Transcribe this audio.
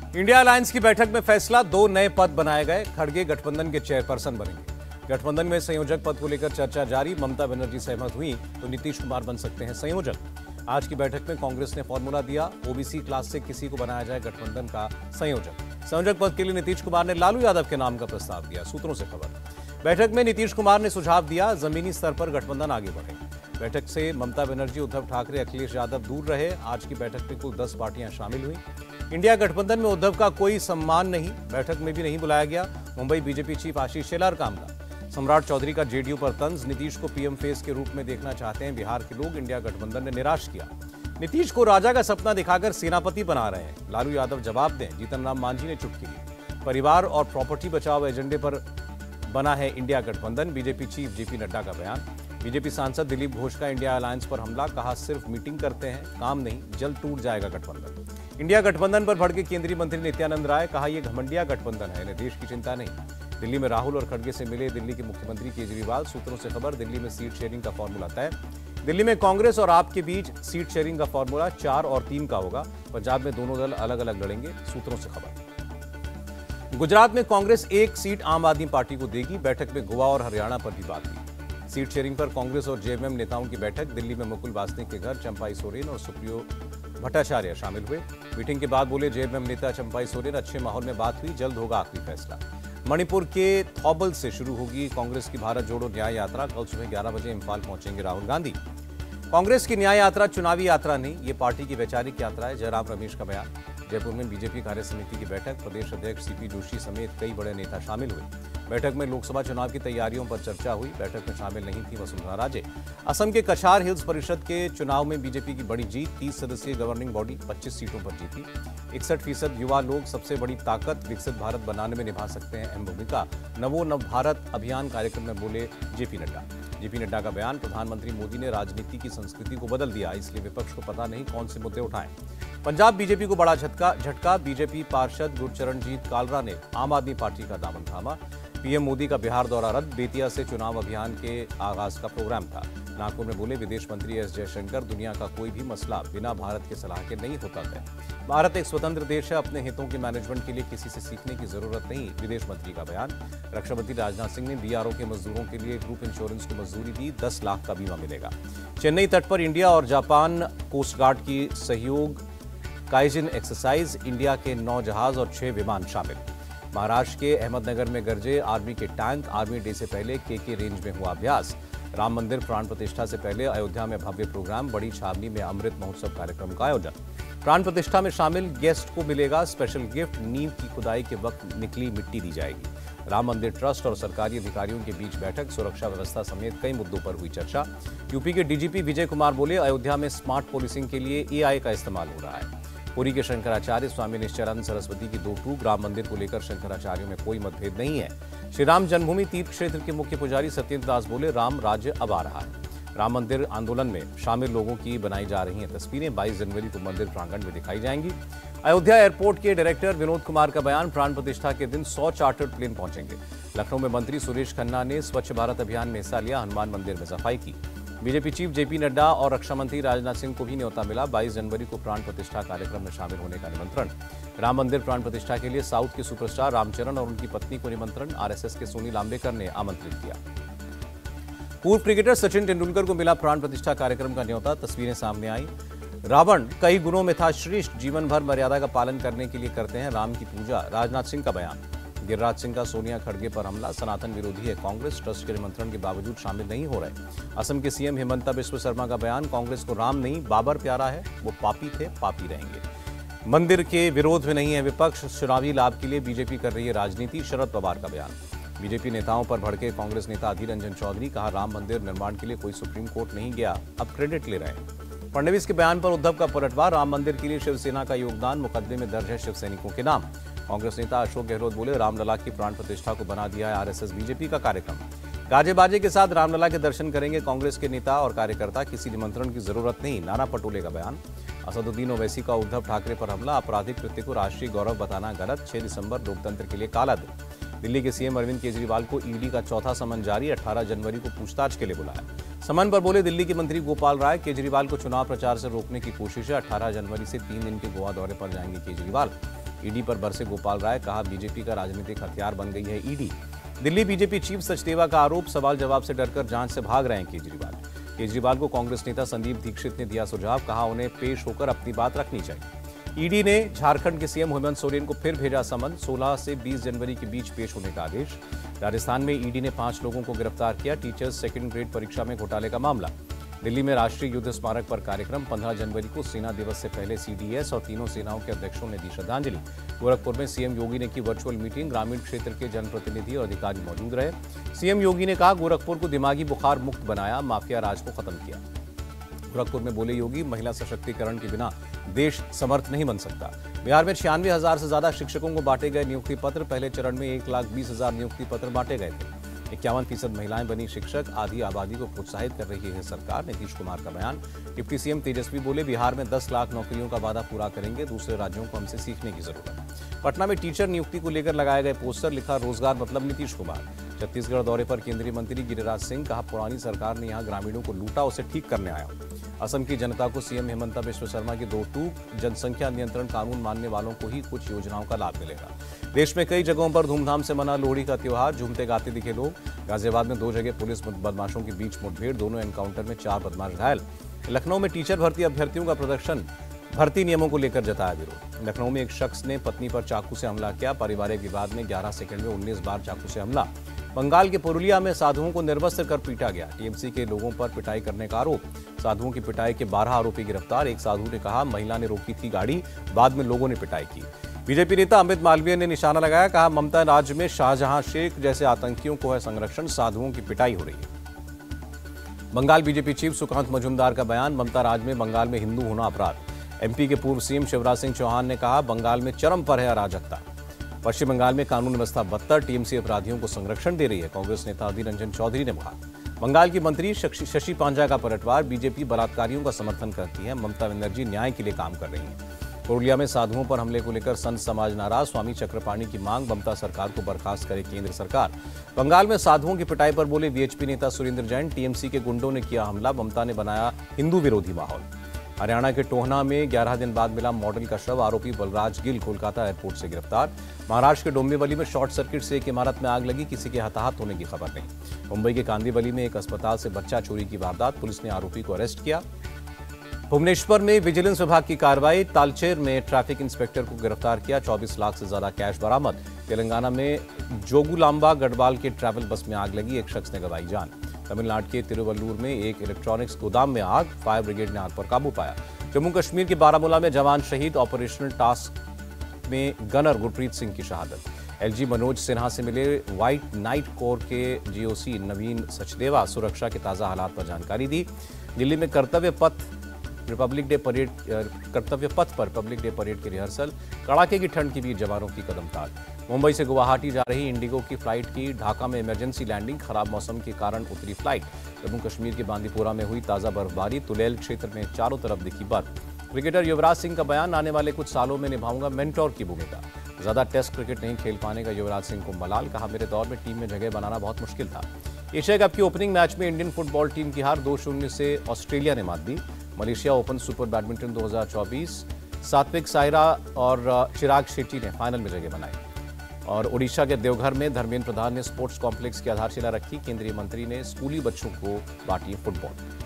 India alliance की बैठक में फैसला, 2 नए पद बनाए गए। खड़गे गठबंधन के चेयरपर्सन बनेंगे। गठबंधन में संयोजक पद को लेकर चर्चा जारी। ममता बनर्जी सहमत हुई तो नीतीश कुमार बन सकते हैं संयोजक। आज की बैठक में कांग्रेस ने फॉर्मूला दिया, ओबीसी क्लास से किसी को बनाया जाए गठबंधन का संयोजक। संयोजक पद के लिए नीतीश कुमार ने लालू यादव के नाम का प्रस्ताव दिया, सूत्रों से खबर। बैठक में नीतीश कुमार ने सुझाव दिया, जमीनी स्तर पर गठबंधन आगे बढ़े। बैठक से ममता बनर्जी, उद्धव ठाकरे, अखिलेश यादव दूर रहे। आज की बैठक में कुल 10 पार्टियां शामिल हुई। इंडिया गठबंधन में उद्धव का कोई सम्मान नहीं, बैठक में भी नहीं बुलाया गया। मुंबई बीजेपी चीफ आशीष शेलार का मामला। सम्राट चौधरी का जेडीयू पर तंज, नीतीश को पीएम फेस के रूप में देखना चाहते हैं बिहार के लोग, इंडिया गठबंधन ने निराश किया। नीतीश को राजा का सपना दिखाकर सेनापति बना रहे हैं, लालू यादव जवाब दें, जीतन राम मांझी ने चुटकी ली। परिवार और प्रॉपर्टी बचाओ एजेंडे पर बना है इंडिया गठबंधन, बीजेपी चीफ जेपी नड्डा का बयान। बीजेपी सांसद दिलीप घोष का इंडिया अलायंस पर हमला, कहा सिर्फ मीटिंग करते हैं, काम नहीं, जल्द टूट जाएगा गठबंधन। इंडिया गठबंधन पर भड़के केंद्रीय मंत्री नित्यानंद राय, कहा यह घमंडिया गठबंधन है, इन्हें देश की चिंता नहीं। दिल्ली में राहुल और खड़गे से मिले दिल्ली के मुख्यमंत्री केजरीवाल, सूत्रों से खबर। दिल्ली में सीट शेयरिंग का फॉर्मूला तय। दिल्ली में कांग्रेस और आप के बीच सीट शेयरिंग का फॉर्मूला 4 और 3 का होगा। पंजाब में दोनों दल अलग अलग लड़ेंगे, सूत्रों से खबर। गुजरात में कांग्रेस 1 सीट आम आदमी पार्टी को देगी। बैठक में गोवा और हरियाणा पर भी बात हुई। सीट शेयरिंग पर कांग्रेस और जेएमएम नेताओं की बैठक। दिल्ली में मुकुल वासनिक के घर चंपाई सोरेन और सुप्रियो भट्टाचार्य शामिल हुए। मीटिंग के बाद बोले जेएमएम नेता चंपाई सोरेन, अच्छे माहौल में बात हुई, जल्द होगा आखिरी फैसला। मणिपुर के थौबल से शुरू होगी कांग्रेस की भारत जोड़ो न्याय यात्रा। कल सुबह 11 बजे इंफाल पहुंचेंगे राहुल गांधी। कांग्रेस की न्याय यात्रा चुनावी यात्रा नहीं, ये पार्टी की वैचारिक यात्रा है, जयराम रमेश का बयान। जयपुर में बीजेपी कार्य समिति की बैठक। प्रदेश अध्यक्ष सीपी जोशी समेत कई बड़े नेता शामिल हुए। बैठक में लोकसभा चुनाव की तैयारियों पर चर्चा हुई। बैठक में शामिल नहीं थी वसुंधरा राजे। असम के कछार हिल्स परिषद के चुनाव में बीजेपी की बड़ी जीत। 30 सदस्यीय गवर्निंग बॉडी 25 सीटों पर जीती। 61% युवा लोग सबसे बड़ी ताकत, विकसित भारत बनाने में निभा सकते हैं अहम भूमिका। नवो नव भारत अभियान कार्यक्रम में बोले जेपी नड्डा। जेपी नड्डा का बयान, प्रधानमंत्री मोदी ने राजनीति की संस्कृति को बदल दिया, इसलिए विपक्ष को पता नहीं कौन से मुद्दे उठाएं। पंजाब बीजेपी को बड़ा झटका। बीजेपी पार्षद गुरचरणजीत कालरा ने आम आदमी पार्टी का दामन थामा। पीएम मोदी का बिहार दौरा रद्द। बेतिया से चुनाव अभियान के आगाज का प्रोग्राम था। नागपुर में बोले विदेश मंत्री एस जयशंकर, दुनिया का कोई भी मसला बिना भारत के सलाह के नहीं होता है। भारत एक स्वतंत्र देश है, अपने हितों के मैनेजमेंट के लिए किसी से सीखने की जरूरत नहीं, विदेश मंत्री का बयान। रक्षा मंत्री राजनाथ सिंह ने बीआरओ के मजदूरों के लिए ग्रुप इंश्योरेंस को मंजूरी दी, 10 लाख का बीमा मिलेगा। चेन्नई तट पर इंडिया और जापान कोस्ट गार्ड की सहयोग काइजिन एक्सरसाइज, इंडिया के 9 जहाज और 6 विमान शामिल। महाराष्ट्र के अहमदनगर में गरजे आर्मी के टैंक। आर्मी डे से पहले के रेंज में हुआ अभ्यास। राम मंदिर प्राण प्रतिष्ठा से पहले अयोध्या में भव्य प्रोग्राम। बड़ी छावनी में अमृत महोत्सव कार्यक्रम का आयोजन। प्राण प्रतिष्ठा में शामिल गेस्ट को मिलेगा स्पेशल गिफ्ट। नींव की खुदाई के वक्त निकली मिट्टी दी जाएगी। राम मंदिर ट्रस्ट और सरकारी अधिकारियों के बीच बैठक। सुरक्षा व्यवस्था समेत कई मुद्दों पर हुई चर्चा। यूपी के डीजीपी विजय कुमार बोले, अयोध्या में स्मार्ट पुलिसिंग के लिए एआई का इस्तेमाल हो रहा है। पुरी के शंकराचार्य स्वामी निश्चलानंद सरस्वती की 2 टूक। राम मंदिर को लेकर शंकराचार्यों में कोई मतभेद नहीं है। श्री राम जन्मभूमि तीर्थ क्षेत्र के मुख्य पुजारी सत्येंद्र दास बोले, राम राज्य अब आ रहा है। राम मंदिर आंदोलन में शामिल लोगों की बनाई जा रही हैं तस्वीरें। 22 जनवरी को मंदिर प्रांगण में दिखाई जाएंगी। अयोध्या एयरपोर्ट के डायरेक्टर विनोद कुमार का बयान, प्राण प्रतिष्ठा के दिन 100 चार्टर्ड प्लेन पहुंचेंगे। लखनऊ में मंत्री सुरेश खन्ना ने स्वच्छ भारत अभियान में हिस्सा लिया, हनुमान मंदिर में सफाई की। बीजेपी चीफ जेपी नड्डा और रक्षा मंत्री राजनाथ सिंह को भी न्योता मिला। 22 जनवरी को प्राण प्रतिष्ठा कार्यक्रम में शामिल होने का निमंत्रण। राम मंदिर प्राण प्रतिष्ठा के लिए साउथ के सुपरस्टार रामचरण और उनकी पत्नी को निमंत्रण। आरएसएस के सुनील आंबेकर ने आमंत्रित किया। पूर्व क्रिकेटर सचिन तेंदुलकर को मिला प्राण प्रतिष्ठा कार्यक्रम का न्योता। तस्वीरें सामने आई। रावण कई गुणों में था श्रेष्ठ, जीवन भर मर्यादा का पालन करने के लिए करते हैं राम की पूजा, राजनाथ सिंह का बयान। गिरिराज सिंह का सोनिया खड़गे पर हमला, सनातन विरोधी है कांग्रेस, ट्रस्ट के निमंत्रण के बावजूद शामिल नहीं हो रहे। असम के सीएम हिमंता बिस्वा शर्मा का बयान, कांग्रेस को राम नहीं बाबर प्यारा है, वो पापी थे, पापी रहेंगे। मंदिर के विरोध में नहीं है विपक्ष, चुनावी लाभ के लिए बीजेपी कर रही है राजनीति, शरद पवार का बयान। बीजेपी नेताओं पर भड़के कांग्रेस नेता अधीर रंजन चौधरी, कहा राम मंदिर निर्माण के लिए कोई सुप्रीम कोर्ट नहीं गया, अब क्रेडिट ले रहे हैं। फडणवीस के बयान पर उद्धव का पलटवार, राम मंदिर के लिए शिवसेना का योगदान, मुकदमे में दर्ज है शिव सैनिकों के नाम। कांग्रेस नेता अशोक गहलोत बोले, रामलला की प्राण प्रतिष्ठा को बना दिया है आरएसएस बीजेपी का कार्यक्रम। गाजे बाजे के साथ रामलला के दर्शन करेंगे कांग्रेस के नेता और कार्यकर्ता, किसी निमंत्रण की जरूरत नहीं, नाना पटोले का बयान। असदुद्दीन ओवैसी का उद्धव ठाकरे पर हमला, आपराधिक कृत्य को राष्ट्रीय गौरव बताना गलत, 6 दिसंबर लोकतंत्र के लिए काला दिन। दिल्ली के सीएम अरविंद केजरीवाल को ईडी का 4था समन जारी, 18 जनवरी को पूछताछ के लिए बुलाया। समन पर बोले दिल्ली के मंत्री गोपाल राय, केजरीवाल को चुनाव प्रचार से रोकने की कोशिश है। 18 जनवरी से 3 दिन के गोवा दौरे पर जाएंगे केजरीवाल। ईडी पर बरसे गोपाल राय, कहा बीजेपी का राजनीतिक हथियार बन गई है ED. Delhi BJP chief Sachdeva का आरोप, सवाल जवाब से डरकर जांच से भाग रहे हैं केजरीवाल को कांग्रेस नेता संदीप दीक्षित ने दिया सुझाव, कहा उन्हें पेश होकर अपनी बात रखनी चाहिए। ईडी ने झारखंड के सीएम हेमंत सोरेन को फिर भेजा समन, 16 से 20 जनवरी के बीच पेश होने का आदेश। राजस्थान में ईडी ने 5 लोगों को गिरफ्तार किया, टीचर्स सेकंड ग्रेड परीक्षा में घोटाले का मामला। दिल्ली में राष्ट्रीय युद्ध स्मारक पर कार्यक्रम, 15 जनवरी को सेना दिवस से पहले सीडीएस और तीनों सेनाओं के अध्यक्षों ने दी श्रद्धांजलि। गोरखपुर में सीएम योगी ने की वर्चुअल मीटिंग, ग्रामीण क्षेत्र के जनप्रतिनिधि और अधिकारी मौजूद रहे। सीएम योगी ने कहा गोरखपुर को दिमागी बुखार मुक्त बनाया, माफिया राज को खत्म किया। गोरखपुर में बोले योगी, महिला सशक्तिकरण के बिना देश समर्थ नहीं बन सकता। बिहार में 96,000 से ज्यादा शिक्षकों को बांटे गए नियुक्ति पत्र, पहले चरण में 1,20,000 नियुक्ति पत्र बांटे गए थे। 51% महिलाएं बनी शिक्षक, आधी आबादी को प्रोत्साहित कर रही है सरकार, नीतीश कुमार का बयान। डिप्टी सीएम तेजस्वी बोले बिहार में 10 लाख नौकरियों का वादा पूरा करेंगे, दूसरे राज्यों को हमसे सीखने की जरूरत। पटना में टीचर नियुक्ति को लेकर लगाए गए पोस्टर, लिखा रोजगार मतलब नीतीश कुमार। छत्तीसगढ़ दौरे पर केंद्रीय मंत्री गिरिराज सिंह, कहा पुरानी सरकार ने यहां ग्रामीणों को लूटा, उसे ठीक करने आया। असम की जनता को सीएम हेमंता बिश्व शर्मा की 2 टूक, जनसंख्या नियंत्रण कानून मानने वालों को ही कुछ योजनाओं का लाभ मिलेगा। देश में कई जगहों पर धूमधाम से मना लोहड़ी का त्योहार, झूमते गाते दिखे लोग। गाजियाबाद में 2 जगह पुलिस बदमाशों के बीच मुठभेड़, दोनों एनकाउंटर में 4 बदमाश घायल। लखनऊ में टीचर भर्ती अभ्यर्थियों का प्रदर्शन, भर्ती नियमों को लेकर जताया विरोध। लखनऊ में एक शख्स ने पत्नी पर चाकू से हमला किया, पारिवारिक विवाद में 11 सेकंड में 19 बार चाकू से हमला। बंगाल के पुरुलिया में साधुओं को निर्वस्त्र कर पीटा गया, टीएमसी के लोगों पर पिटाई करने का आरोप। साधुओं की पिटाई के 12 आरोपी गिरफ्तार। एक साधु ने कहा महिला ने रोकी थी गाड़ी, बाद में लोगों ने पिटाई की। बीजेपी नेता अमित मालवीय ने निशाना लगाया, कहा ममता राज्य में शाहजहां शेख जैसे आतंकियों को है संरक्षण, साधुओं की पिटाई हो रही है। बंगाल बीजेपी चीफ सुकांत मजूमदार का बयान, ममता राज में बंगाल में हिंदू होना अपराध। एमपी के पूर्व सीएम शिवराज सिंह चौहान ने कहा बंगाल में चरम पर है अराजकता। पश्चिम बंगाल में कानून व्यवस्था बदतर, टीएमसी अपराधियों को संरक्षण दे रही है, कांग्रेस नेता अधीर रंजन चौधरी ने कहा। बंगाल की मंत्री शशि पांजा का पलटवार, बीजेपी बलात्कारियों का समर्थन करती है, ममता बनर्जी न्याय के लिए काम कर रही है। पुरुलिया में साधुओं पर हमले को लेकर संत समाज नाराज, स्वामी चक्रपाणी की मांग, ममता सरकार को बर्खास्त करे केंद्र सरकार। बंगाल में साधुओं की पिटाई पर बोले वीएचपी नेता सुरेंद्र जैन, टीएमसी के गुंडों ने किया हमला, ममता ने बनाया हिंदू विरोधी माहौल। हरियाणा के टोहना में 11 दिन बाद मिला मॉडल का शव, आरोपी बलराज गिल कोलकाता एयरपोर्ट से गिरफ्तार। महाराष्ट्र के डोंबिवली में शॉर्ट सर्किट से एक इमारत में आग लगी, किसी के हताहत होने की खबर नहीं। मुंबई के कांदिवली में एक अस्पताल से बच्चा चोरी की वारदात, पुलिस ने आरोपी को अरेस्ट किया। भुवनेश्वर में विजिलेंस विभाग की कार्रवाई, तालचेर में ट्रैफिक इंस्पेक्टर को गिरफ्तार किया, 24 लाख से ज्यादा कैश बरामद। तेलंगाना में जोगुलांबा गढ़वाल के ट्रैवल बस में आग लगी, एक शख्स ने गंवाई जान। तमिलनाडु के तिरुवल्लूर में एक इलेक्ट्रॉनिक्स गोदाम में आग, फायर ब्रिगेड ने आग पर काबू पाया। जम्मू कश्मीर के बारामूला में जवान शहीद, ऑपरेशनल टास्क में गनर गुरप्रीत सिंह की शहादत। एलजी मनोज सिन्हा से मिले व्हाइट नाइट कोर के जीओसी नवीन सचदेवा, सुरक्षा के ताजा हालात पर जानकारी दी। दिल्ली में कर्तव्य पथ पर पब्लिक डे परेड की रिहर्सल, कड़ाके की ठंड के बीच जवानों की कदमताल। मुंबई से गुवाहाटी जा रही इंडिगो की फ्लाइट की ढाका में इमरजेंसी लैंडिंग, खराब मौसम के कारण उतरी फ्लाइट। जम्मू कश्मीर के बांदीपोरा में हुई ताजा बर्फबारी, तुलेल क्षेत्र में चारों तरफ दिखी बर्फ। क्रिकेटर युवराज सिंह का बयान, आने वाले कुछ सालों में निभाऊंगा मेंटोर की भूमिका। ज्यादा टेस्ट क्रिकेट नहीं खेल पाने का युवराज सिंह को मलाल, कहा मेरे दौर में टीम में जगह बनाना बहुत मुश्किल था। एशिया कप की ओपनिंग मैच में इंडियन फुटबॉल टीम की हार, 2-0 से ऑस्ट्रेलिया ने मात दी। Malaysia open super badminton 2024, Satwik Sairaj और चिराग शेट्टी ने फाइनल में जगह बनाई। और ओडिशा के देवघर में धर्मेंद्र प्रधान ने स्पोर्ट्स कॉम्प्लेक्स की आधारशिला रखी, केंद्रीय मंत्री ने स्कूली बच्चों को बांटी फुटबॉल।